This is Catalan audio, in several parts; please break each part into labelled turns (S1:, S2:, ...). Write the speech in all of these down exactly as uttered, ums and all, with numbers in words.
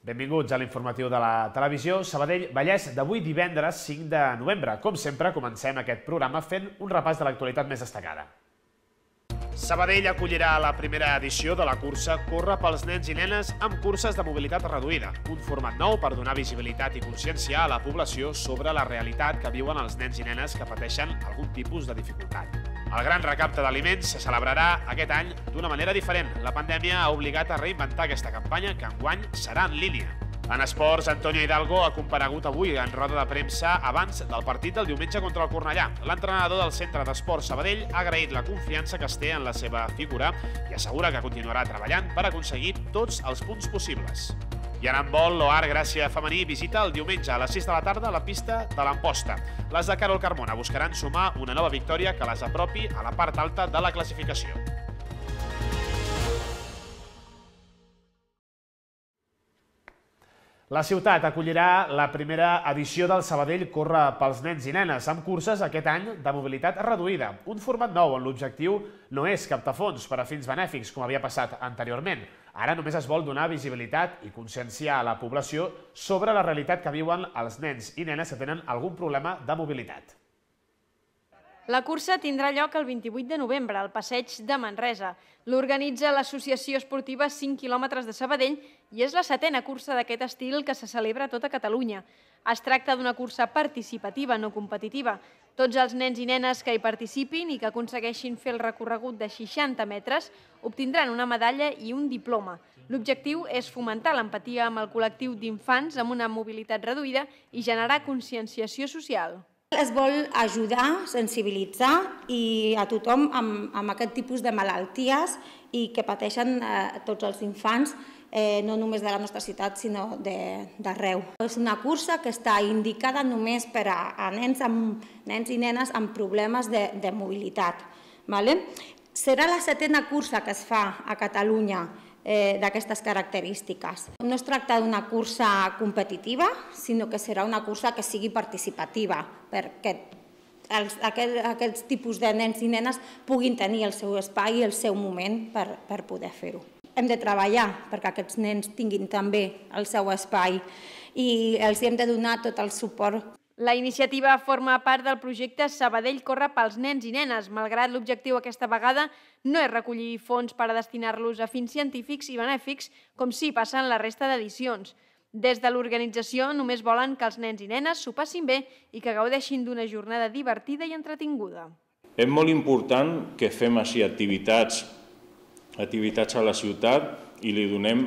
S1: Benvinguts a l'informatiu de la televisió Sabadell-Vallès d'avui divendres cinc de novembre. Com sempre, comencem aquest programa fent un repàs de l'actualitat més destacada. Sabadell acollirà la primera edició de la cursa Corre pels nens i nenes amb curses de mobilitat reduïda, un format nou per donar visibilitat i consciència a la població sobre la realitat que viuen els nens i nenes que pateixen algun tipus de dificultat. El gran recapte d'aliments se celebrarà aquest any d'una manera diferent. La pandèmia ha obligat a reinventar aquesta campanya, que enguany serà en línia. En esports, Antonio Hidalgo ha comparegut avui en roda de premsa abans del partit del diumenge contra el Cornellà. L'entrenador del Centre d'Esports Sabadell ha agraït la confiança que es té en la seva figura i assegura que continuarà treballant per aconseguir tots els punts possibles. I en handbol, l'O A R Gràcia femení visita el diumenge a les sis de la tarda a la pista de l'Amposta. Les de Carol Carmona buscaran sumar una nova victòria que les apropi a la part alta de la classificació. La ciutat acollirà la primera edició del Sabadell Corre pels nens i nenes, amb curses aquest any de mobilitat reduïda. Un format nou on l'objectiu no és captar fons per a fins benèfics, com havia passat anteriorment. Ara només es vol donar visibilitat i conscienciar a la població sobre la realitat que viuen els nens i nenes que tenen algun problema de mobilitat.
S2: La cursa tindrà lloc el vint-i-vuit de novembre al passeig de Manresa. L'organitza l'Associació Esportiva cinc quilòmetres de Sabadell i és la setena cursa d'aquest estil que se celebra a tota Catalunya. Es tracta d'una cursa participativa, no competitiva. Tots els nens i nenes que hi participin i que aconsegueixin fer el recorregut de seixanta metres obtindran una medalla i un diploma. L'objectiu és fomentar l'empatia amb el col·lectiu d'infants amb una mobilitat reduïda i generar conscienciació social.
S3: Es vol ajudar, sensibilitzar i a tothom amb, amb aquest tipus de malalties i que pateixen eh, tots els infants, eh, no només de la nostra ciutat, sinó d'arreu. És una cursa que està indicada només per a, a nens, amb, nens i nenes amb problemes de, de mobilitat. Vale? Serà la setena cursa que es fa a Catalunya Eh, d'aquestes característiques. No es tracta d'una cursa competitiva, sinó que serà una cursa que sigui participativa, perquè els, aquel, aquests tipus de nens i nenes puguin tenir el seu espai i el seu moment per, per poder fer-ho. Hem de treballar perquè aquests nens tinguin també el seu espai i els hem de donar tot el suport.
S2: La iniciativa forma part del projecte Sabadell Corre pels nens i nenes, malgrat l'objectiu aquesta vegada no és recollir fons per a destinar-los a fins científics i benèfics, com sí passa en la resta d'edicions. Des de l'organització només volen que els nens i nenes s'ho passin bé i que gaudeixin d'una jornada divertida i entretinguda.
S4: És molt important que fem així activitats, activitats a la ciutat i li donem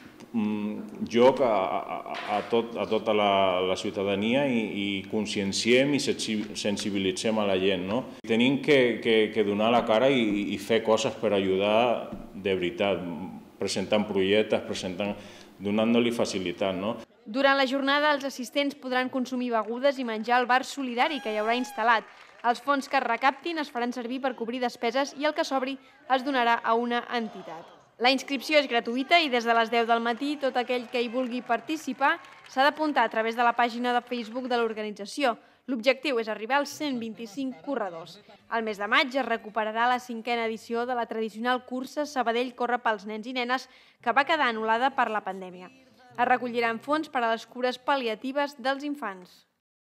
S4: joc a, a, a, tot, a tota la, la ciutadania i, i conscienciem i sensibilitzem a la gent. No? Tenim que, que, que donar la cara i, i fer coses per ajudar de veritat, presentant projectes, presentant, donant-li facilitat. No?
S2: Durant la jornada, els assistents podran consumir begudes i menjar al bar solidari que hi haurà instal·lat. Els fons que es recaptin es faran servir per cobrir despeses i el que sobri es donarà a una entitat. La inscripció és gratuïta i des de les deu del matí tot aquell que hi vulgui participar s'ha d'apuntar a través de la pàgina de Facebook de l'organització. L'objectiu és arribar als cent vint-i-cinc corredors. Al mes de maig es recuperarà la cinquena edició de la tradicional cursa Sabadell Corre pels nens i nenes que va quedar anul·lada per la pandèmia. Es recolliran fons per a les cures pal·liatives dels infants.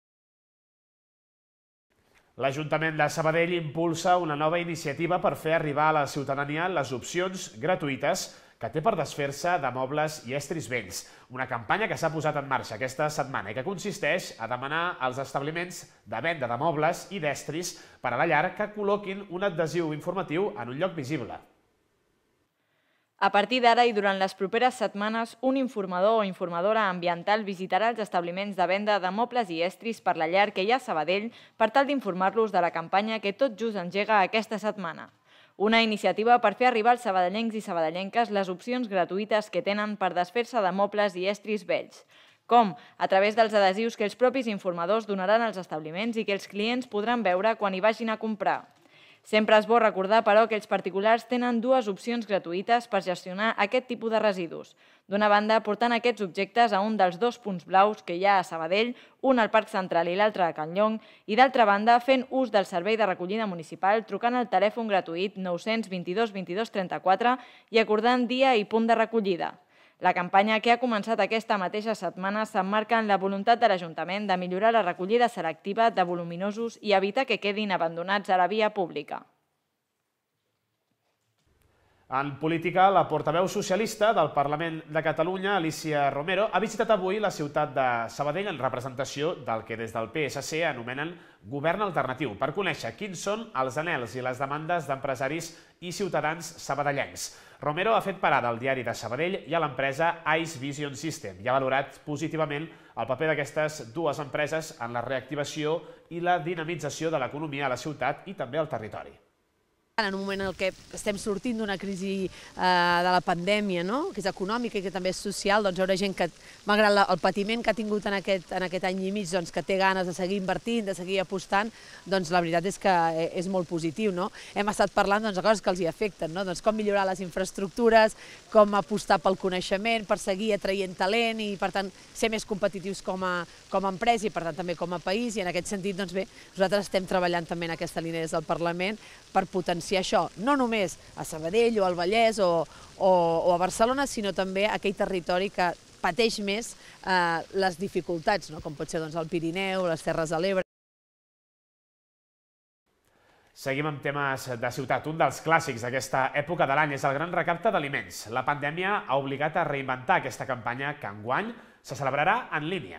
S1: L'Ajuntament de Sabadell impulsa una nova iniciativa per fer arribar a la ciutadania les opcions gratuïtes que té per desfer-se de mobles i estris vells. Una campanya que s'ha posat en marxa aquesta setmana i que consisteix a demanar als establiments de venda de mobles i d'estris per a la llar que col·loquin un adhesiu informatiu en un lloc visible.
S5: A partir d'ara i durant les properes setmanes, un informador o informadora ambiental visitarà els establiments de venda de mobles i estris per la llar que hi ha a Sabadell per tal d'informar-los de la campanya que tot just engega aquesta setmana. Una iniciativa per fer arribar als sabadellencs i sabadellenques les opcions gratuïtes que tenen per desfer-se de mobles i estris vells. Com? A través dels adhesius que els propis informadors donaran als establiments i que els clients podran veure quan hi vagin a comprar. Sempre és bo recordar, però, que els particulars tenen dues opcions gratuïtes per gestionar aquest tipus de residus. D'una banda, portant aquests objectes a un dels dos punts blaus que hi ha a Sabadell, un al Parc Central i l'altre a Can Llong, i d'altra banda, fent ús del servei de recollida municipal trucant al telèfon gratuït nou cents vint-i-dos vint-i-dos trenta-quatre i acordant dia i punt de recollida. La campanya, que ha començat aquesta mateixa setmana, s'emmarca en la voluntat de l'Ajuntament de millorar la recollida selectiva de voluminosos i evitar que quedin abandonats a la via pública.
S1: En política, la portaveu socialista del Parlament de Catalunya, Alicia Romero, ha visitat avui la ciutat de Sabadell en representació del que des del P S C anomenen govern alternatiu, per conèixer quins són els anhels i les demandes d'empresaris i ciutadans sabadellencs. Romero ha fet parada al diari de Sabadell i a l'empresa Ice Vision System i ha valorat positivament el paper d'aquestes dues empreses en la reactivació i la dinamització de l'economia a la ciutat i també al territori.
S6: En un moment en què estem sortint d'una crisi de la pandèmia, que és econòmica i que també és social, doncs hi haurà gent que, malgrat el patiment que ha tingut en aquest any i mig, que té ganes de seguir invertint, de seguir apostant, doncs la veritat és que és molt positiu. Hem estat parlant de coses que els hi afecten, com millorar les infraestructures, com apostar pel coneixement, per seguir atraient talent i, per tant, ser més competitius com a empresa i, per tant, també com a país. I en aquest sentit, doncs bé, nosaltres estem treballant també en aquesta línia des del Parlament per potenciar això, no només a Sabadell o al Vallès o a Barcelona, sinó també a aquell territori que pateix més les dificultats, com pot ser el Pirineu, les Terres de l'Ebre.
S1: Seguim amb temes de ciutat. Un dels clàssics d'aquesta època de l'any és el gran recapte d'aliments. La pandèmia ha obligat a reinventar aquesta campanya que enguany se celebrarà en línia.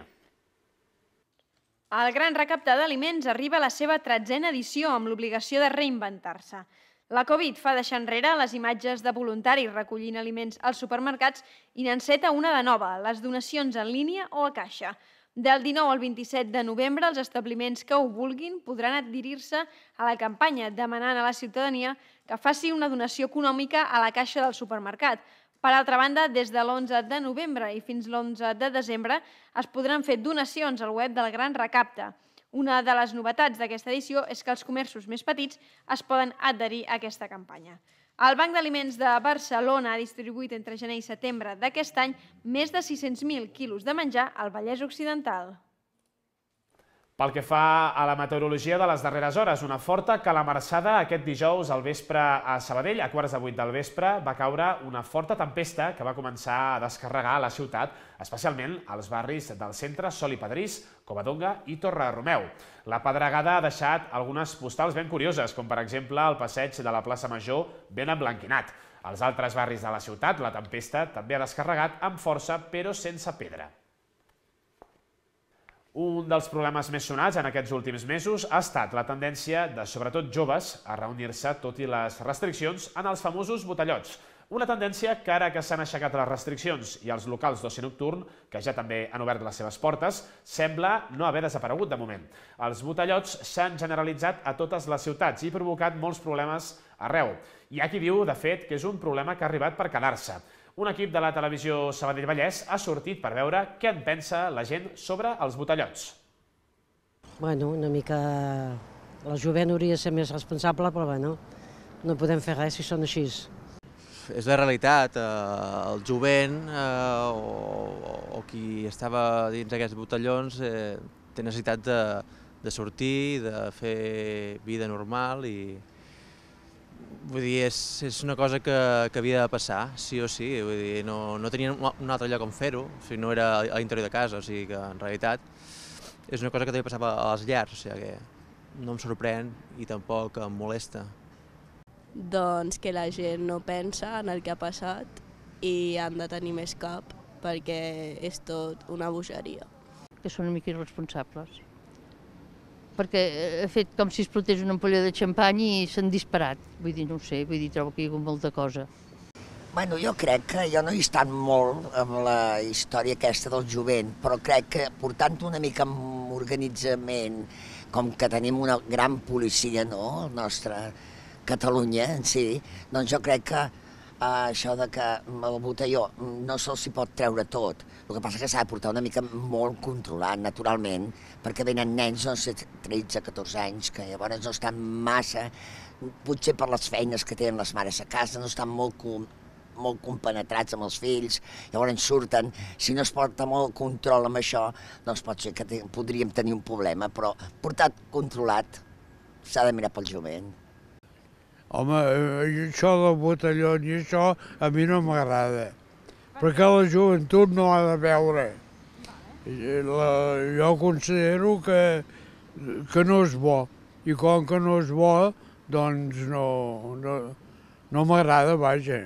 S2: El Gran Recapte d'Aliments arriba a la seva tretzena edició amb l'obligació de reinventar-se. La Covid fa deixar enrere les imatges de voluntaris recollint aliments als supermercats i n'enceta una de nova, les donacions en línia o a caixa. Del dinou al vint-i-set de novembre, els establiments que ho vulguin podran adherir-se a la campanya demanant a la ciutadania que faci una donació econòmica a la caixa del supermercat. Per altra banda, des de l'onze de novembre i fins l'onze de desembre es podran fer donacions al web del Gran Recapte. Una de les novetats d'aquesta edició és que els comerços més petits es poden adherir a aquesta campanya. El Banc d'Aliments de Barcelona ha distribuït entre gener i setembre d'aquest any més de sis-cents mil quilos de menjar al Vallès Occidental.
S1: Pel que fa a la meteorologia de les darreres hores, una forta calamarsada aquest dijous al vespre a Sabadell. A quarts de vuit del vespre va caure una forta tempesta que va començar a descarregar la ciutat, especialment als barris del centre, Sol i Pedrís, Covadonga i Torre Romeu. La pedregada ha deixat algunes postals ben curioses, com per exemple el passeig de la plaça Major ben emblanquinat. Als altres barris de la ciutat, la tempesta també ha descarregat amb força, però sense pedra. Un dels problemes més sonats en aquests últims mesos ha estat la tendència de, sobretot joves, a reunir-se, tot i les restriccions, en els famosos botellots. Una tendència que ara que s'han aixecat les restriccions i els locals d'oci nocturn, que ja també han obert les seves portes, sembla no haver desaparegut de moment. Els botellots s'han generalitzat a totes les ciutats i provocat molts problemes arreu. Hi ha qui diu, de fet, que és un problema que ha arribat per quedar-se. Un equip de la televisió Sabadell Vallès ha sortit per veure què en pensa la gent sobre els botellots.
S7: Bueno, una mica... La jovent hauria de ser més responsable, però bueno, no podem fer res si són així.
S8: És la realitat. El jovent o qui estava dins aquests botellons té necessitat de sortir, de fer vida normal i... Vull dir, és una cosa que havia de passar, sí o sí, vull dir, no tenien un altre lloc on fer-ho, no era a l'interior de casa, o sigui que en realitat és una cosa que també passava a les llars, o sigui que no em sorprèn i tampoc em molesta.
S9: Doncs que la gent no pensa en el que ha passat i han de tenir més cap perquè és tot una bogeria.
S10: Que són una mica irresponsables. Perquè ha fet com si explotés una ampolla de xampany i s'han disparat. Vull dir, no ho sé, vull dir, trobo que hi ha hagut molta cosa.
S11: Bueno, jo crec que jo no he estat molt amb la història aquesta del jovent, però crec que portant una mica amb organitzament, com que tenim una gran policia, no?, la nostra Catalunya en si, doncs jo crec que això de que el botelló no se'ls pot treure tot. El que passa és que s'ha de portar una mica molt controlat, naturalment, perquè venen nens, no sé, tretze, catorze anys, que llavors no estan massa, potser per les feines que tenen les mares a casa, no estan molt, molt compenetrats amb els fills, llavors surten. Si no es porta molt control amb això, doncs pot ser que podríem tenir un problema, però portat controlat s'ha de mirar pel jovent.
S12: Home, això del botelló i això a mi no m'agrada, perquè la joventut no ha de veure. Jo considero que, que no és bo, i com que no és bo, doncs no, no, no m'agrada, vaja.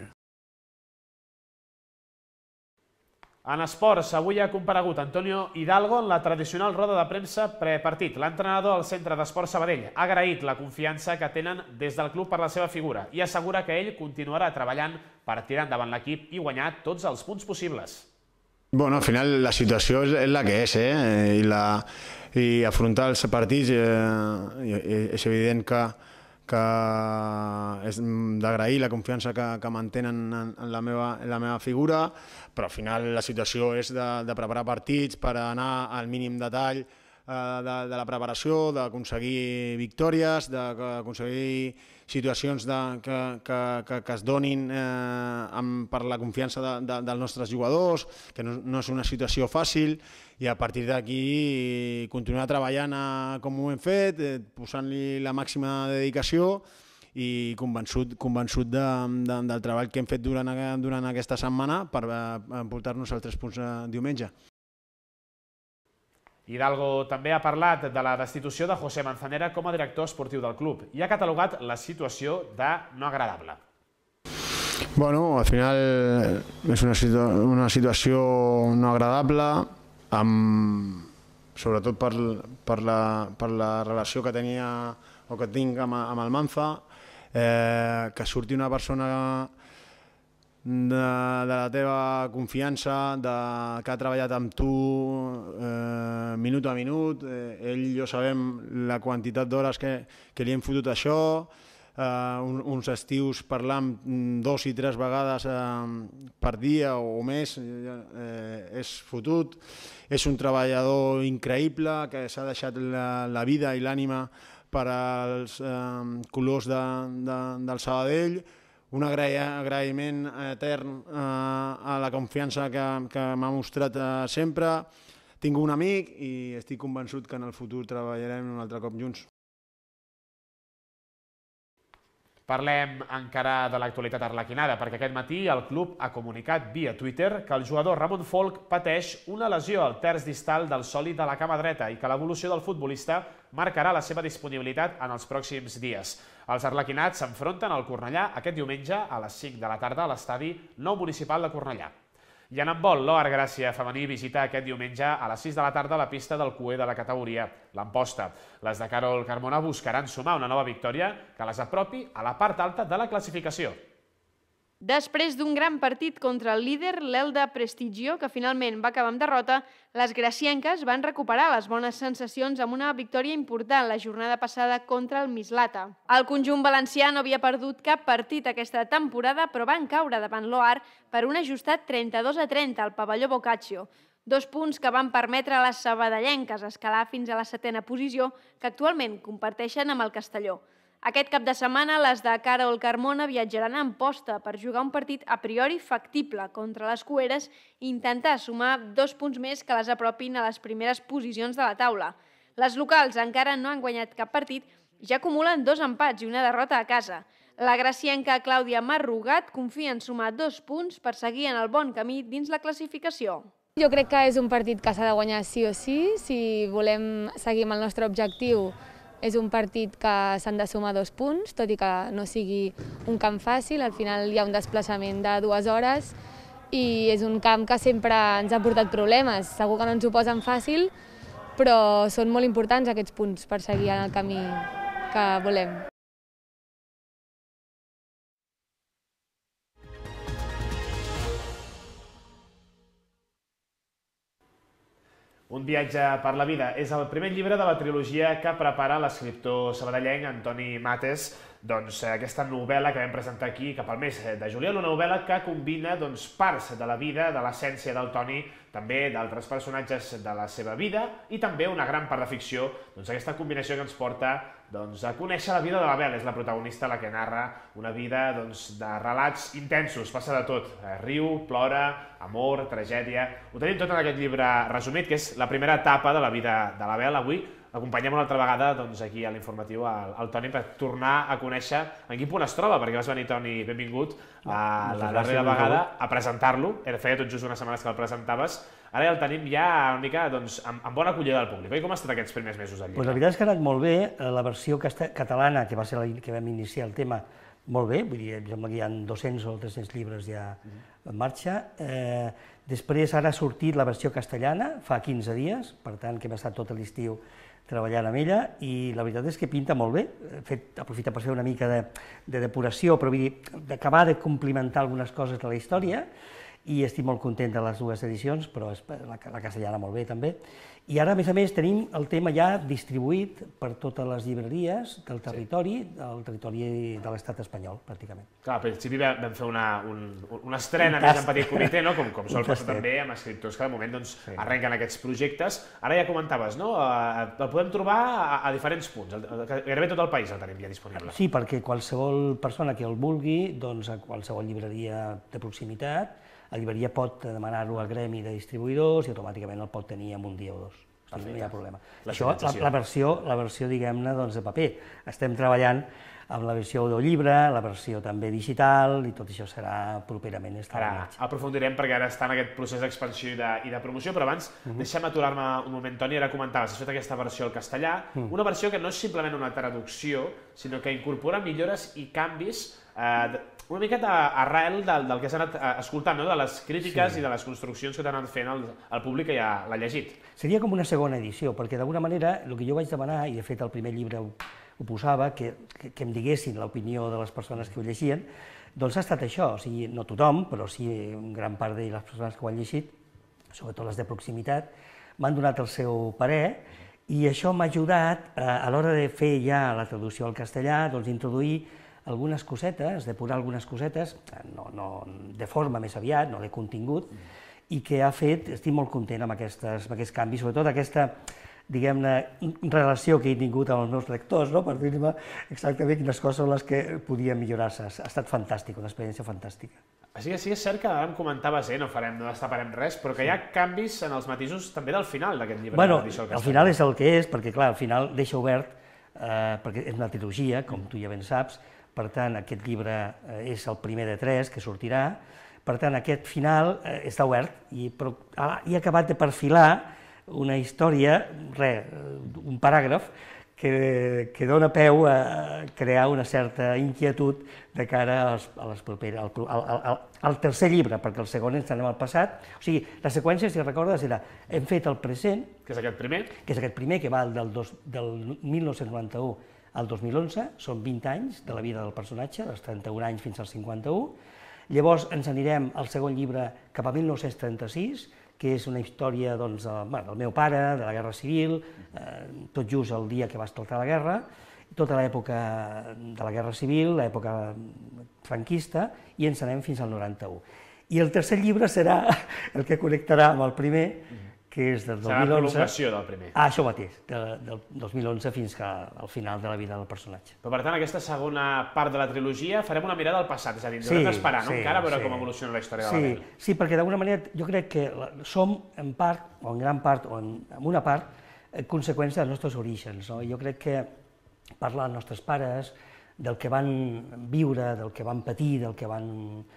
S1: En esports, avui ha comparegut Antonio Hidalgo en la tradicional roda de premsa prepartit. L'entrenador del Centre d'Esports Sabadell ha agraït la confiança que tenen des del club per la seva figura i assegura que ell continuarà treballant per tirar endavant l'equip i guanyar tots els punts possibles.
S13: Bueno, al final la situació és la que és, eh? I, la, i afrontar els partits eh, és evident que, que és d'agrair la confiança que, que mantenen en, en, la meva, en la meva figura, però al final la situació és de, de preparar partits per anar al mínim detall eh, de, de la preparació, d'aconseguir victòries, d'aconseguir situacions de, que, que, que, que es donin eh, amb, per la confiança de, de, dels nostres jugadors, que no, no és una situació fàcil, i a partir d'aquí continuar treballant eh, com ho hem fet, eh, posant-li la màxima dedicació i convençut, convençut de, de, del treball que hem fet durant, durant aquesta setmana per eh, portar-nos els tres punts eh, diumenge.
S1: Hidalgo també ha parlat de la destitució de José Manzanera com a director esportiu del club i ha catalogat la situació de no agradable.
S13: Bueno, al final és una, situ una situació no agradable, amb, sobretot per, per, la, per la relació que tenia o que tinc amb, amb el Manza, eh, que surti una persona de, de la teva confiança, de, que ha treballat amb tu eh, minut a minut. Eh, ell i jo sabem la quantitat d'hores que, que li hem fotut això, eh, un, uns estius parlant dos i tres vegades eh, per dia o més, eh, és fotut. És un treballador increïble que s'ha deixat la, la vida i l'ànima per als eh, colors de, de, del Sabadell. Un agraïment etern eh, a la confiança que, que m'ha mostrat eh, sempre. Tinc un amic i estic convençut que en el futur treballarem un altre cop junts.
S1: Parlem encara de l'actualitat arlequinada, perquè aquest matí el club ha comunicat via Twitter que el jugador Ramon Folk pateix una lesió al terç distal del sòlid de la cama dreta i que l'evolució del futbolista marcarà la seva disponibilitat en els pròxims dies. Els arlequinats s'enfronten al Cornellà aquest diumenge a les cinc de la tarda a l'estadi Nou Municipal de Cornellà. I en handbol, l'O A R Gràcia femení visita aquest diumenge a les sis de la tarda la pista del cuer de la categoria, l'Amposta. Les de Carol Carmona buscaran sumar una nova victòria que les apropi a la part alta de la classificació.
S2: Després d'un gran partit contra el líder, l'Elda Prestigio, que finalment va acabar amb derrota, les gracienques van recuperar les bones sensacions amb una victòria important la jornada passada contra el Mislata. El conjunt valencià no havia perdut cap partit aquesta temporada, però van caure davant l'O A R per un ajustat trenta-dos a trenta al pavelló Boccaccio. Dos punts que van permetre a les sabadellenques escalar fins a la setena posició, que actualment comparteixen amb el Castelló. Aquest cap de setmana, les de Carol Carmona viatjaran a Amposta per jugar un partit a priori factible contra les Cueres i intentar sumar dos punts més que les apropin a les primeres posicions de la taula. Les locals encara no han guanyat cap partit i ja acumulen dos empats i una derrota a casa. La gracienca Clàudia Marrugat confia en sumar dos punts per seguir en el bon camí dins la classificació.
S14: Jo crec que és un partit que s'ha de guanyar sí o sí, si volem seguir amb el nostre objectiu. És un partit que s'han de sumar dos punts, tot i que no sigui un camp fàcil. Al final hi ha un desplaçament de dues hores i és un camp que sempre ens ha portat problemes. Segur que no ens ho posen fàcil, però són molt importants aquests punts per seguir en el camí que volem.
S1: Un viatge per la vida és el primer llibre de la trilogia que prepara l'escriptor sabadellenc Antoni Mates. Doncs aquesta novel·la que vam presentar aquí cap al mes de juliol, una novel·la que combina parts de la vida, de l'essència del Toni, també d'altres personatges de la seva vida i també una gran part de ficció, aquesta combinació que ens porta a conèixer la vida de l'Abel. És la protagonista la que narra una vida de relats intensos, passa de tot, riu, plora, amor, tragèdia. Ho tenim tot en aquest llibre resumit, que és la primera etapa de la vida de l'Abel. Avui acompanyem una altra vegada aquí a l'informatiu el Toni per tornar a conèixer en quin punt es troba, perquè vas venir, Toni, benvingut, la darrera vegada a presentar-lo, feia tot just unes setmanes que el presentaves, ara ja el tenim ja una mica amb bona acollida del públic. Com han estat aquests primers mesos del llibre?
S15: La veritat és que ha anat molt bé, la versió catalana, que va ser la que vam iniciar el tema, molt bé, vull dir, em sembla que hi ha dos-cents o tres-cents llibres ja en marxa. Després ara ha sortit la versió castellana, fa quinze dies, per tant que hem estat tot l'estiu treballant amb ella, i la veritat és que pinta molt bé. He aprofitat per fer una mica de depuració, però vull dir, d'acabar de complimentar algunes coses de la història, i estic molt content de les dues edicions, però la castellana molt bé també. I ara, a més a més, tenim el tema ja distribuït per totes les llibreries del territori, del territori de l'estat espanyol, pràcticament.
S1: Clar, al principi vam fer una estrena més en petit comitè, com sol passar també amb escriptors que de moment arrenquen aquests projectes. Ara ja comentaves, no? El podem trobar a diferents punts, gairebé tot el país el tenim ja disponible.
S15: Sí, perquè qualsevol persona que el vulgui, doncs a qualsevol llibreria de proximitat, la llibreria pot demanar-lo al gremi de distribuïdors i automàticament el pot tenir en un dia o dos. No hi ha problema. Això, la versió, diguem-ne, de paper. Estem treballant amb la versió audiollibre, la versió també digital, i tot això serà properament estarà en marxa.
S1: Ara aprofundirem perquè ara està en aquest procés d'expansió i de promoció, però abans deixem aturar-me un moment, Toni, ara comentaves, has fet aquesta versió al castellà, una versió que no és simplement una traducció, sinó que incorpora millores i canvis una miqueta arrel del que s'ha anat escoltant, de les crítiques i de les construccions que t'han anat fent el públic que ja l'ha llegit.
S15: Seria com una segona edició, perquè d'alguna manera el que jo vaig demanar, i de fet el primer llibre ho posava, que em diguessin l'opinió de les persones que ho llegien, doncs ha estat això, o sigui, no tothom, però sí un gran part de les persones que ho han llegit, sobretot les de proximitat, m'han donat el seu parer, i això m'ha ajudat a l'hora de fer ja la traducció al castellà, doncs introduir algunes cosetes, depurar algunes cosetes, de forma més aviat, no de contingut, i que ha fet, estic molt content amb aquests canvis, sobretot aquesta, diguem-ne, relació que he tingut amb els meus lectors, per dir-me exactament quines coses són les que podien millorar-se. Ha estat fantàstic, una experiència fantàstica.
S1: Sí, és cert que ara em comentaves, no destaparem res, però que hi ha canvis en els matisos també del final d'aquest llibre.
S15: Bueno, el final és el que és, perquè clar, al final deixa obert, perquè és una trilogia, com tu ja ben saps, per tant, aquest llibre és el primer de tres que sortirà, per tant, aquest final està obert, però he acabat de perfilar una història, res, un paràgraf, que dona peu a crear una certa inquietud de cara a les properes, al tercer llibre, perquè el segon ens anem al passat. O sigui, la seqüència, si recordes, era hem fet el present...
S1: Que és aquest primer?
S15: Que és aquest primer, que va del mil nou-cents noranta-u al dos mil onze, són vint anys de la vida del personatge, dels trenta-un anys fins als cinquanta-u. Llavors ens anirem al segon llibre cap a mil nou-cents trenta-sis, que és una història del meu pare, de la Guerra Civil, tot just el dia que va esclatar la guerra, tota l'època de la Guerra Civil, l'època franquista, i ens anem fins al noranta-u. I el tercer llibre serà el que connectarà amb el primer, que és del dos mil onze...
S1: Serà la prolongació del primer.
S15: Ah, això mateix, del dos mil onze fins al final de la vida del personatge.
S1: Però per tant, aquesta segona part de la trilogia farem una mirada al passat, és a dir, ens haurem d'esperar, no? Encara a veure com evoluciona la història de la Bel.
S15: Sí, perquè d'alguna manera jo crec que som en part, o en gran part, o en una part, conseqüència dels nostres orígens. Jo crec que parlar dels nostres pares, del que van viure, del que van patir, del que van...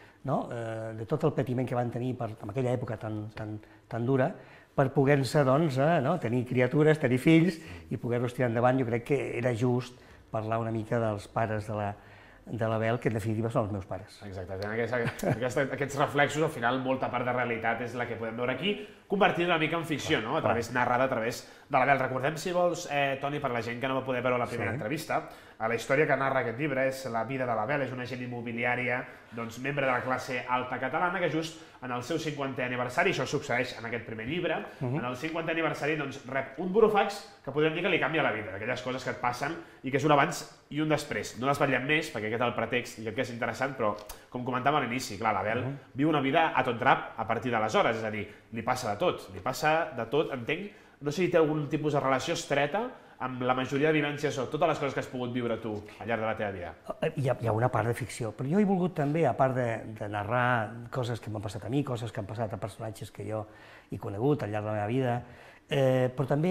S15: de tot el patiment que van tenir en aquella època tan dura, per poder-se tenir criatures, tenir fills i poder-los tirar endavant. Jo crec que era just parlar una mica dels pares de la Bel, que en definitiva són els meus pares.
S1: Exacte, aquests reflexos, al final, molta part de realitat és la que podem veure aquí, convertida una mica en ficció, narrada a través de la Bel. Recordem, si vols, Toni, per la gent que no va poder veure la primera entrevista, la història que narra aquest llibre és la vida de la Bel, és una agent immobiliària, membre de la classe alta catalana, que just en el seu cinquantè aniversari, això succeeix en aquest primer llibre, en el cinquantè aniversari rep un burofax que podríem dir que li canvia la vida, d'aquelles coses que et passen i que és un abans i un després. No les vetllem més, perquè aquest és el pretext i crec que és interessant, però com comentàvem a l'inici, clar, la Bel viu una vida a tot drap a partir d'aleshores, és a dir, li passa de tot, li passa de tot, entenc, no sé si té algun tipus de relació estreta amb la majoria de vivències o totes les coses que has pogut viure tu al llarg de la teva vida.
S15: Hi ha una part de ficció, però jo he volgut també, a part de narrar coses que m'han passat a mi, coses que han passat a personatges que jo he conegut al llarg de la meva vida, però també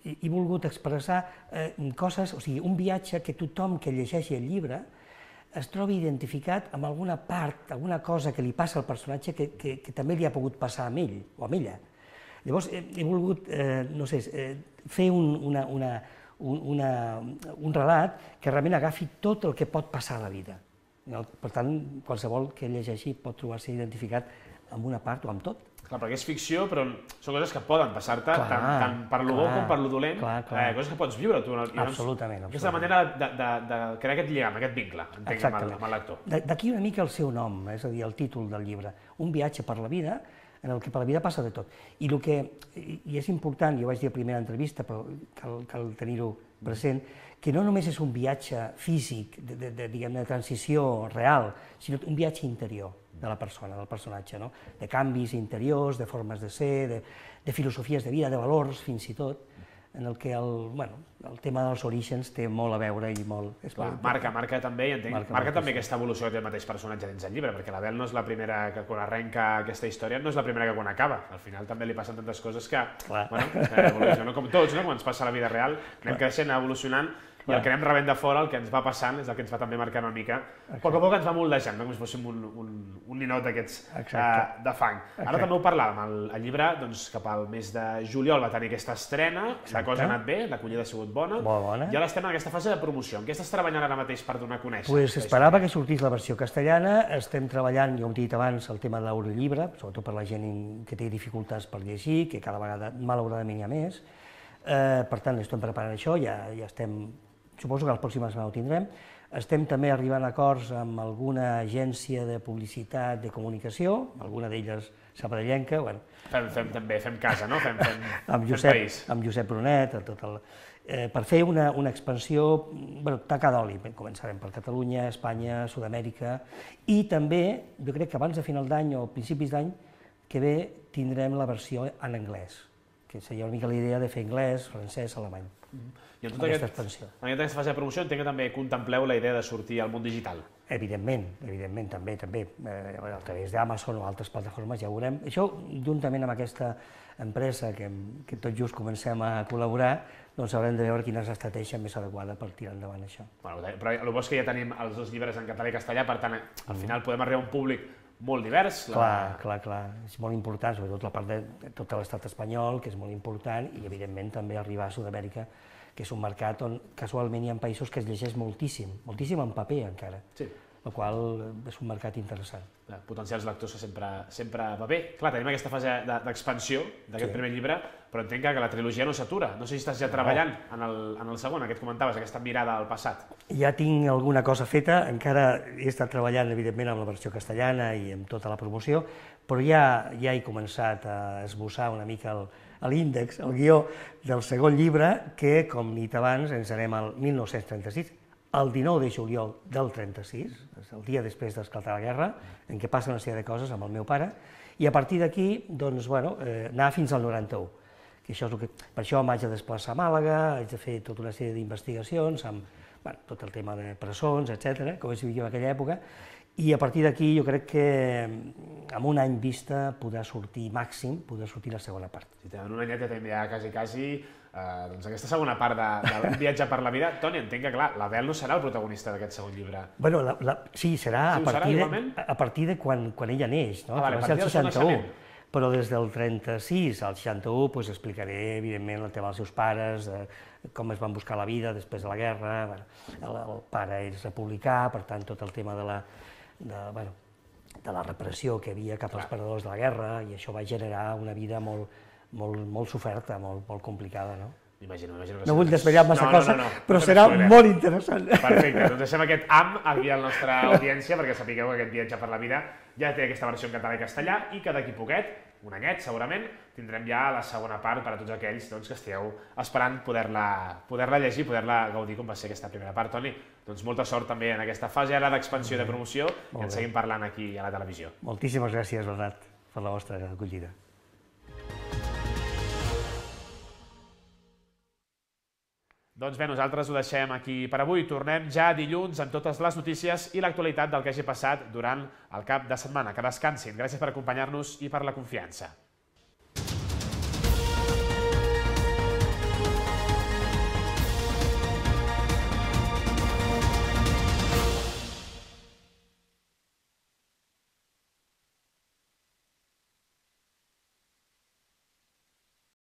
S15: he volgut expressar coses, o sigui, un viatge que tothom que llegeixi el llibre es trobi identificat amb alguna part, alguna cosa que li passa al personatge que, que, que també li ha pogut passar a ell o a ella. Llavors, he, he volgut, eh, no sé, eh, fer un, una, una, una, un relat que realment agafi tot el que pot passar a la vida. Per tant, qualsevol que llegeixi pot trobar-se identificat amb una part o amb tot.
S1: Clar, perquè és ficció, però són coses que poden passar-te, tant, tant per lo bo com per lo dolent, clar, clar. Eh, coses que pots viure tu. Llavors,
S15: absolutament.
S1: Aquesta és la manera de, de, de crear aquest lligam, aquest vincle, entenc, amb el, amb el lector.
S15: D'aquí una mica el seu nom, és a dir, el títol del llibre, Un viatge per la vida, en el que per la vida passa de tot. I el que i és important, jo vaig dir a la primera entrevista, però cal, cal tenir-ho present, que no només és un viatge físic, de, de, de, diguem, de transició real, sinó un viatge interior de la persona, del personatge, no? De canvis interiors, de formes de ser, de, de filosofies de vida, de valors, fins i tot, en el que el, bueno, el tema dels orígens té molt a veure i molt... És
S1: Clar,
S15: molt
S1: marca, marca també, i entenc, marca,
S15: marca
S1: també sí. aquesta evolució que té el mateix personatge dins el llibre, perquè la Bel no és la primera que quan arrenca aquesta història, no és la primera que quan acaba. Al final també li passen tantes coses que,
S15: Clar.
S1: bueno, que evolucionen com tots, no? Quan ens passa a la vida real, anem Clar. creixent, evolucionant, i el que anem rebent de fora, el que ens va passant, és el que ens va també marcar una mica, a poc a poc ens va moldejant, com si fóssim un, un, un ninot d'aquests uh, de fang. Ara Exacte. també ho parlàvem, el, el llibre, doncs, cap al mes de juliol va tenir aquesta estrena, Exacte. la cosa ha anat bé, l'acollida ha sigut bona,
S15: bona.
S1: i ara estem en aquesta fase de promoció. En què estàs treballant ara mateix per donar a conèixer?
S15: Pues esperava que sortís la versió castellana, estem treballant, jo ho he dit abans, el tema de l'audiollibre, sobretot per la gent que té dificultats per llegir, que cada vegada, malauradament, hi ha més. Eh, per tant, estem preparant això, ja, ja estem... Suposo que la pròxima setmana ho tindrem. Estem també arribant a acords amb alguna agència de publicitat, de comunicació, alguna d'elles sabadellenca. Bueno.
S1: Fem, fem també, fem casa, no? Fem, fem,
S15: amb, Josep,
S1: fem país.
S15: Amb Josep Brunet, tot el, eh, per fer una, una expansió, bueno, taca d'oli. Començarem per Catalunya, Espanya, Sud-amèrica, i també, jo crec que abans de final d'any o principis d'any que ve tindrem la versió en anglès, que seria una mica la idea de fer anglès, francès, alemany. Mm-hmm.
S1: I en tota aquest, en aquesta fase de promoció entenc que també contempleu la idea de sortir al món digital.
S15: Evidentment, evidentment, també, també, eh, a través d'Amazon o altres plataformes ja ho veurem. Això, juntament amb aquesta empresa que, que tot just comencem a col·laborar, doncs haurem de veure quina és l'estratègia més adequada per tirar endavant això.
S1: Bueno, però el bo és que ja tenim els dos llibres en català i castellà, per tant, al final podem arribar a un públic molt divers.
S15: La... Clar, clar, clar, és molt important, sobretot la part de, de tot l'estat espanyol, que és molt important, i evidentment també arribar a Sud-amèrica, que és un mercat on casualment hi ha països que es llegeix moltíssim, moltíssim en paper encara,
S1: sí.
S15: el qual és un mercat interessant.
S1: Potencials lectors que sempre, sempre va bé. Clar, tenim aquesta fase d'expansió d'aquest sí. primer llibre, però entenc que la trilogia no s'atura. No sé si estàs ja treballant no. en, el, en el segon, aquest comentaves, aquesta mirada al passat.
S15: Ja tinc alguna cosa feta, encara he estat treballant evidentment amb la versió castellana i amb tota la promoció, però ja, ja he començat a esbossar una mica el, l'índex, el guió del segon llibre, que, com he dit abans, ens anem al mil nou-cents trenta-sis, el dinou de juliol del trenta-sis, el dia després d'esclatar la guerra, en què passen una sèrie de coses amb el meu pare, i a partir d'aquí, doncs, bueno, eh, anar fins al noranta-u. Que això és el que... Per això m'haig de desplaçar a Màlaga, haig de fer tota una sèrie d'investigacions amb bueno, tot el tema de presons, etcètera, com es vivia en aquella època, i a partir d'aquí jo crec que amb un any vista podrà sortir màxim, podrà sortir la segona part.
S1: Si tenen un anyet ja tenim ja quasi, quasi eh, doncs aquesta segona part de, de viatge per la vida. Toni, entenc que clar, la Bel no serà el protagonista d'aquest segon llibre.
S15: Bueno, la, la, sí, serà,
S1: sí,
S15: a, partir
S1: serà
S15: de, a partir de quan, quan ella neix, no?
S1: Ah, vale,
S15: que va ser el seixanta-u. Però des del trenta-sis al seixanta-u pues, explicaré, evidentment, el tema dels seus pares, de com es van buscar la vida després de la guerra. Bueno, el, el pare és republicà, per tant, tot el tema de la, de, bueno, de la repressió que hi havia cap als perdedors de la guerra, i això va generar una vida molt, molt, molt soferta, molt, molt complicada. No?
S1: M'imagino, m'imagino.
S15: No vull desvetllar massa
S1: no,
S15: cosa,
S1: no, no, no.
S15: però
S1: no
S15: serà molt interessant.
S1: Perfecte, doncs deixem aquest am aquí a la nostra audiència, perquè sapigueu que aquest viatge per la vida ja té aquesta versió en català i castellà, i que d'aquí poquet, un anyet segurament, tindrem ja la segona part per a tots aquells doncs, que esteu esperant poder-la poder llegir, poder-la gaudir com va ser aquesta primera part. Toni, doncs molta sort també en aquesta fase ara d'expansió i de promoció, i ens seguim parlant aquí a la televisió.
S15: Moltíssimes gràcies, Bernat, per la vostra acollida.
S1: Doncs bé, nosaltres ho deixem aquí per avui. Tornem ja dilluns amb totes les notícies i l'actualitat del que hagi passat durant el cap de setmana. Que descansin. Gràcies per acompanyar-nos i per la confiança.